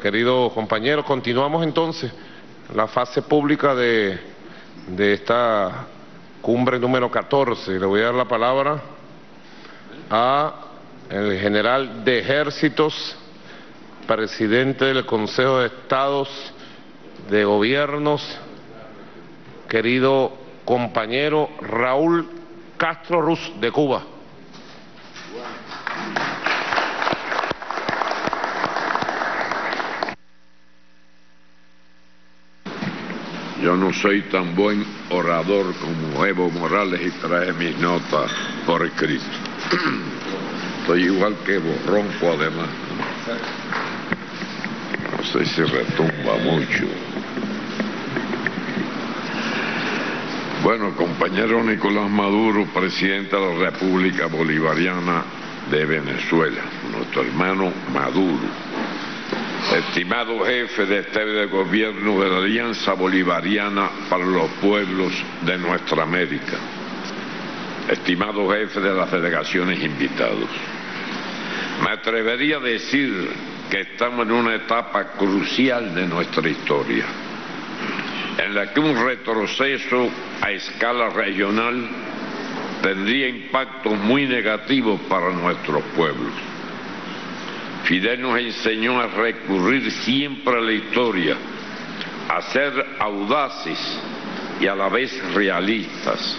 queridos compañeros, continuamos entonces la fase pública de esta cumbre número 14. Le voy a dar la palabra al general de Ejércitos, presidente del Consejo de Estados de Gobiernos, querido compañero Raúl Castro Ruz, de Cuba. Yo no soy tan buen orador como Evo Morales y trae mis notas por escrito. Estoy igual que Evo, ronco además. No sé si retumba mucho. Bueno, compañero Nicolás Maduro, presidente de la República Bolivariana de Venezuela, nuestro hermano Maduro. Estimado jefe de Estado de Gobierno de la Alianza Bolivariana para los Pueblos de nuestra América. Estimado jefe de las delegaciones invitados. Me atrevería a decir que estamos en una etapa crucial de nuestra historia, en la que un retroceso a escala regional tendría impactos muy negativos para nuestros pueblos. Fidel nos enseñó a recurrir siempre a la historia, a ser audaces y a la vez realistas,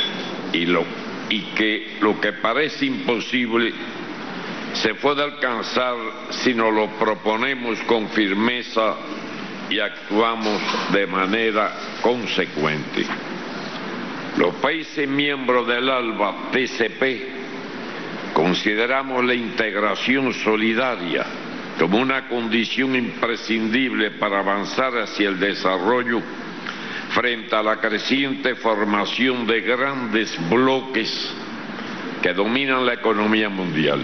y que lo que parece imposible se puede alcanzar si nos lo proponemos con firmeza y actuamos de manera consecuente. Los países miembros del ALBA TCP consideramos la integración solidaria como una condición imprescindible para avanzar hacia el desarrollo frente a la creciente formación de grandes bloques que dominan la economía mundial.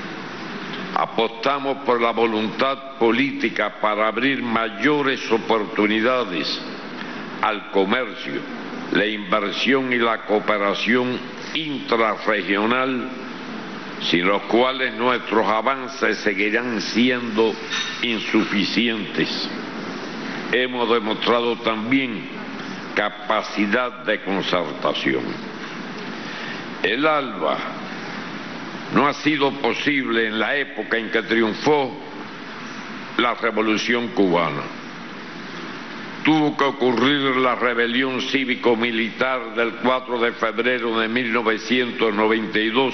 Apostamos por la voluntad política para abrir mayores oportunidades al comercio, la inversión y la cooperación intrarregional, sin los cuales nuestros avances seguirán siendo insuficientes. Hemos demostrado también capacidad de concertación. El ALBA no ha sido posible en la época en que triunfó la Revolución Cubana. Tuvo que ocurrir la rebelión cívico-militar del 4 de febrero de 1992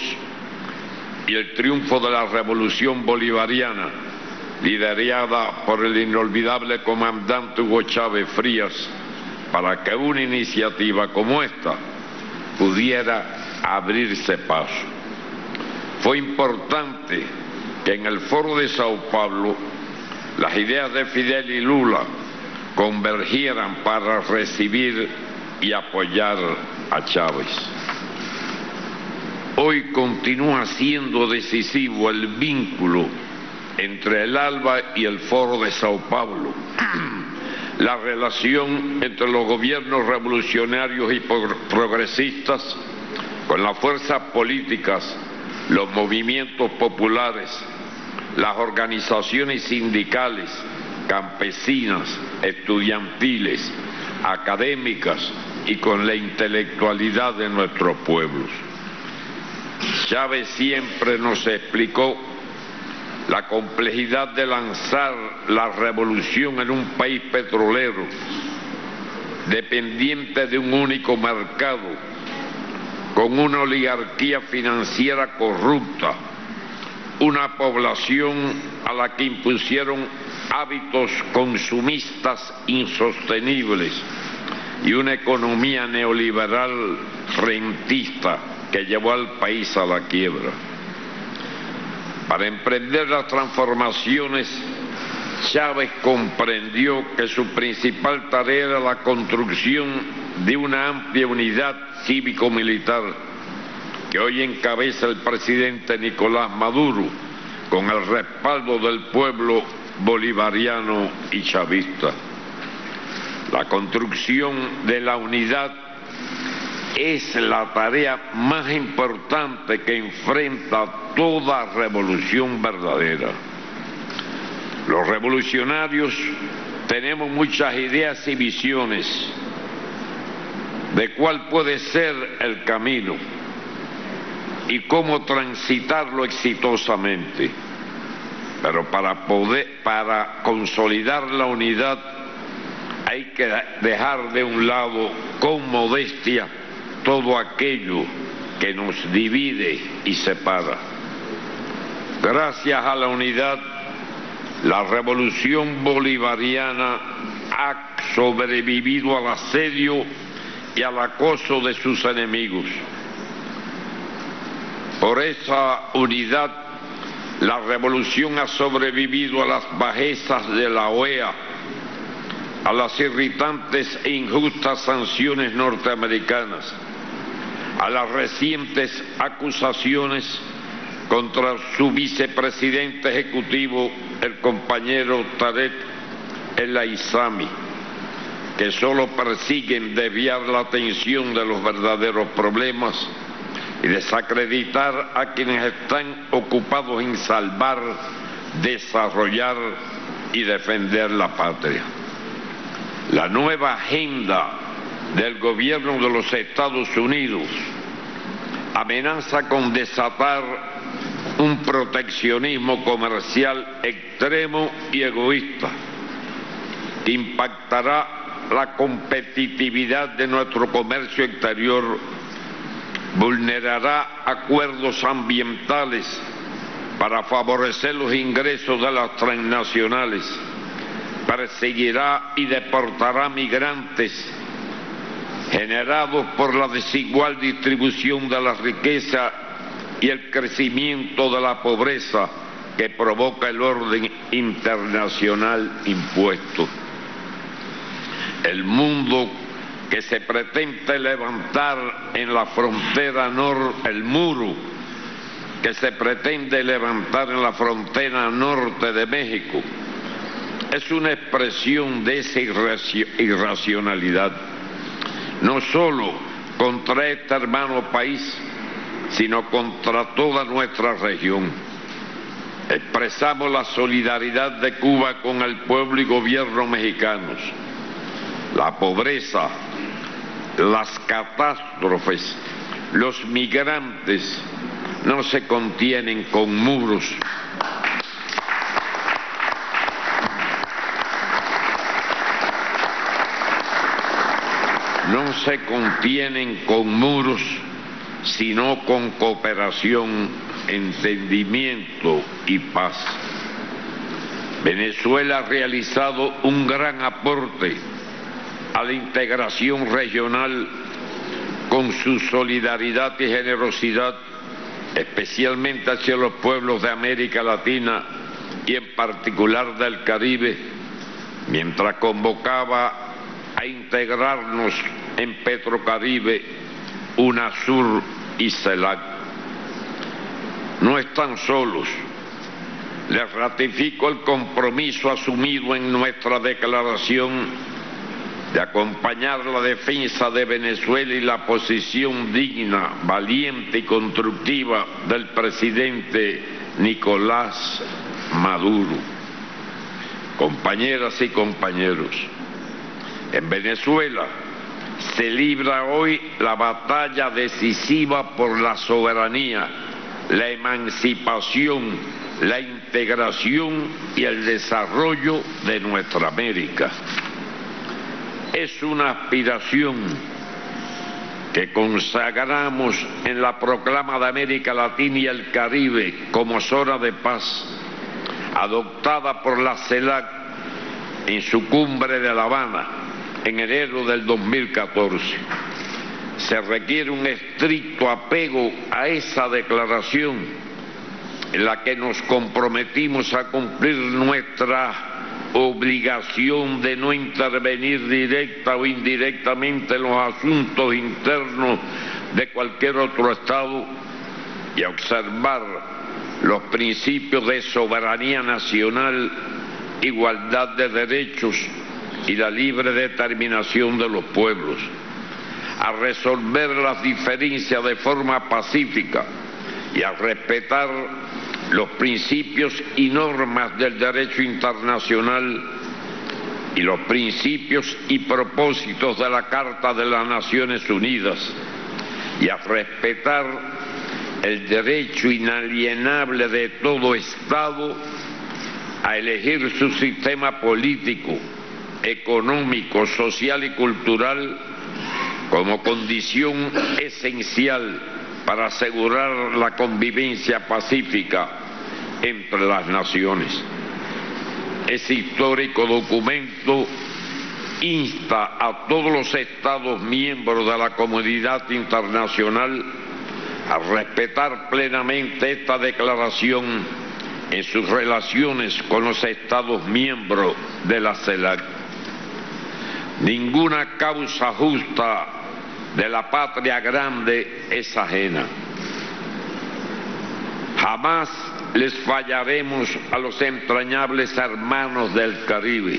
y el triunfo de la Revolución Bolivariana, liderada por el inolvidable comandante Hugo Chávez Frías, para que una iniciativa como esta pudiera abrirse paso. Fue importante que en el Foro de Sao Paulo las ideas de Fidel y Lula convergieran para recibir y apoyar a Chávez. Hoy continúa siendo decisivo el vínculo entre el ALBA y el Foro de Sao Paulo, la relación entre los gobiernos revolucionarios y progresistas con las fuerzas políticas, los movimientos populares, las organizaciones sindicales, campesinas, estudiantiles, académicas y con la intelectualidad de nuestros pueblos. Chávez siempre nos explicó la complejidad de lanzar la revolución en un país petrolero, dependiente de un único mercado, con una oligarquía financiera corrupta, una población a la que impusieron hábitos consumistas insostenibles y una economía neoliberal rentista que llevó al país a la quiebra. Para emprender las transformaciones, Chávez comprendió que su principal tarea era la construcción de una amplia unidad cívico-militar que hoy encabeza el presidente Nicolás Maduro, con el respaldo del pueblo bolivariano y chavista. La construcción de la unidad es la tarea más importante que enfrenta toda revolución verdadera. Los revolucionarios tenemos muchas ideas y visiones de cuál puede ser el camino y cómo transitarlo exitosamente. Pero para consolidar la unidad hay que dejar de un lado con modestia todo aquello que nos divide y separa. Gracias a la unidad, la revolución bolivariana ha sobrevivido al asedio y al acoso de sus enemigos. Por esa unidad, la revolución ha sobrevivido a las bajezas de la OEA, a las irritantes e injustas sanciones norteamericanas, a las recientes acusaciones contra su vicepresidente ejecutivo, el compañero Tarek El Aissami, que solo persiguen desviar la atención de los verdaderos problemas y desacreditar a quienes están ocupados en salvar, desarrollar y defender la patria. La nueva agenda del gobierno de los Estados Unidos amenaza con desatar un proteccionismo comercial extremo y egoísta que impactará la competitividad de nuestro comercio exterior, vulnerará acuerdos ambientales para favorecer los ingresos de las transnacionales, perseguirá y deportará migrantes generados por la desigual distribución de la riqueza y el crecimiento de la pobreza que provoca el orden internacional impuesto. El mundo que se pretende levantar en la frontera norte, el muro que se pretende levantar en la frontera norte de México, es una expresión de esa irracionalidad, no solo contra este hermano país, sino contra toda nuestra región. Expresamos la solidaridad de Cuba con el pueblo y gobierno mexicanos. La pobreza, las catástrofes, los migrantes no se contienen con muros. No se contienen con muros, sino con cooperación, entendimiento y paz. Venezuela ha realizado un gran aporte a la integración regional con su solidaridad y generosidad, especialmente hacia los pueblos de América Latina y en particular del Caribe, mientras convocaba a integrarnos en Petrocaribe, UNASUR y CELAC. No están solos. Les ratifico el compromiso asumido en nuestra declaración de acompañar la defensa de Venezuela y la posición digna, valiente y constructiva del presidente Nicolás Maduro. Compañeras y compañeros, en Venezuela se libra hoy la batalla decisiva por la soberanía, la emancipación, la integración y el desarrollo de nuestra América. Es una aspiración que consagramos en la proclama de América Latina y el Caribe como zona de paz, adoptada por la CELAC en su cumbre de La Habana en enero del 2014. Se requiere un estricto apego a esa declaración en la que nos comprometimos a cumplir nuestra obligación de no intervenir directa o indirectamente en los asuntos internos de cualquier otro Estado y a observar los principios de soberanía nacional, igualdad de derechos y la libre determinación de los pueblos, a resolver las diferencias de forma pacífica y a respetar los principios y normas del derecho internacional y los principios y propósitos de la Carta de las Naciones Unidas, y a respetar el derecho inalienable de todo Estado a elegir su sistema político, económico, social y cultural como condición esencial para asegurar la convivencia pacífica entre las naciones. Ese histórico documento insta a todos los Estados miembros de la comunidad internacional a respetar plenamente esta declaración en sus relaciones con los Estados miembros de la CELAC. Ninguna causa justa de la patria grande es ajena. Jamás les fallaremos a los entrañables hermanos del Caribe.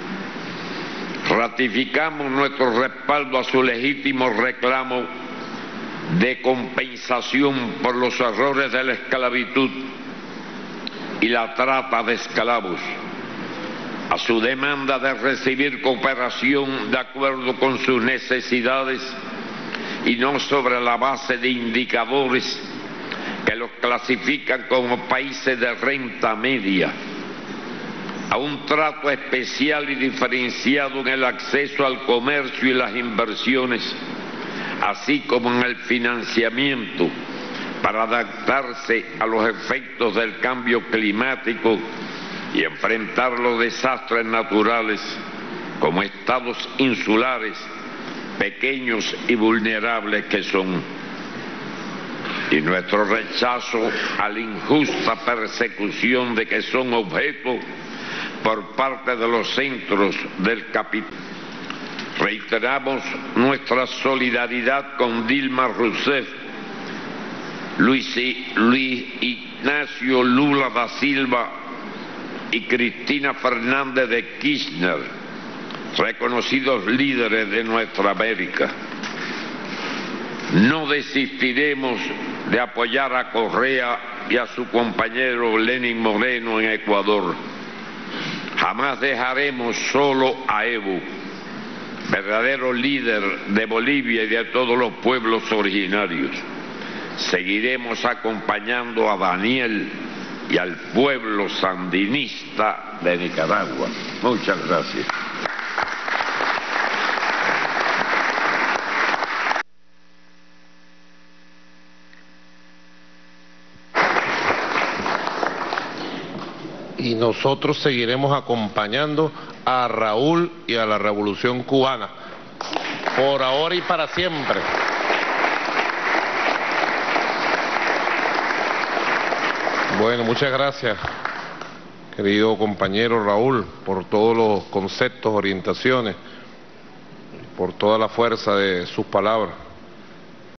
Ratificamos nuestro respaldo a su legítimo reclamo de compensación por los errores de la esclavitud y la trata de esclavos, a su demanda de recibir cooperación de acuerdo con sus necesidades y no sobre la base de indicadores que los clasifican como países de renta media, a un trato especial y diferenciado en el acceso al comercio y las inversiones, así como en el financiamiento para adaptarse a los efectos del cambio climático y enfrentar los desastres naturales como estados insulares, pequeños y vulnerables que son. Y nuestro rechazo a la injusta persecución de que son objeto por parte de los centros del capital. Reiteramos nuestra solidaridad con Dilma Rousseff, Luis Ignacio Lula da Silva y Cristina Fernández de Kirchner, reconocidos líderes de nuestra América. No desistiremos de apoyar a Correa y a su compañero Lenín Moreno en Ecuador. Jamás dejaremos solo a Evo, verdadero líder de Bolivia y de todos los pueblos originarios. Seguiremos acompañando a Daniel y al pueblo sandinista de Nicaragua. Muchas gracias. Y nosotros seguiremos acompañando a Raúl y a la Revolución Cubana, por ahora y para siempre. Bueno, muchas gracias, querido compañero Raúl, por todos los conceptos, orientaciones, por toda la fuerza de sus palabras.